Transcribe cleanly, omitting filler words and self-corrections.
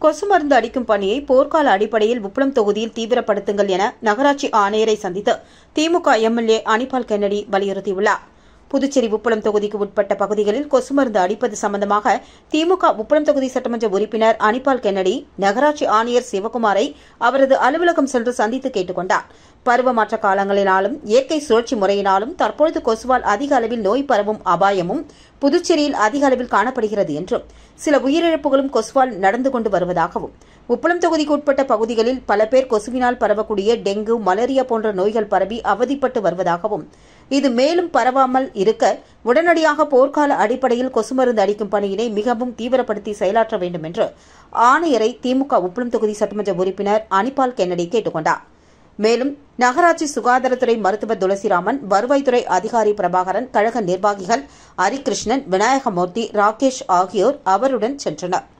கொசு மருந்து அடிக்கும் பணியை போர்க்கால அடிப்படையில் உப்பளம் தொகுதியில் தீவிரப்படுத்துங்கள் என நகராட்சி ஆணையரை சந்தித்து திமுக MLA அனிபால் கென்னடி வலியுறுத்தியுள்ளார். புதுச்சேரி உப்பளம் தொகுதிக்கு உட்பட்ட பகுதிகளில் கொசு மருந்து அடிப்பது சம்பந்தமாக திமுக உப்பளம் தொகுதி சட்டமன்ற உறுப்பினர் அனிபால் கென்னடி நகராட்சி ஆணையர் சிவகுமாரை அவரது அலுவலகம் சென்று சந்தித்து கேட்டுக் கொண்டார். பருவமாற்ற காலங்களினாலும் இயற்கை சுழற்சி முறையினாலும் தற்பொழுது கொசுவால் அதிக அளவில் நோய் பரவும் அபாயமும் புதுச்சேரியில் அதிக அளவில் காணப்படுகிறது என்றும் சில உயிரிழப்புகளும் கொசுவால் நடந்து கொண்டு வருவதாகவும் உப்பளம் தொகுதிக்கு உட்பட்ட பகுதிகளில் பல பேர் கொசுவினால் பரவக்கூடிய டெங்கு, மலேரியா போன்ற நோய்கள் பரவி அவதிப்பட்டு வருவதாகவும் இது மேலும் பரவாமல் இருக்க உடனடியாக போர்க்கால அடிப்படையில் கொசு மருந்து அடிக்கும் பணியினை மிகவும் தீவிரப்படுத்தி செயலாற்ற வேண்டும் என்று ஆணையரை திமுக உப்பளம் தொகுதி சட்டமன்ற உறுப்பினர் அனிபால் கென்னடி கேட்டுக் கொண்டார். மேலும் நகராட்சி சுகாதாரத்துறை மருத்துவர் துளசிராமன், வருவாய்த்துறை அதிகாரி பிரபாகரன், கழக நிர்வாகிகள் ஹரிகிருஷ்ணன், விநாயகமூர்த்தி, ராகேஷ் ஆகியோர் அவருடன் சென்றனர்.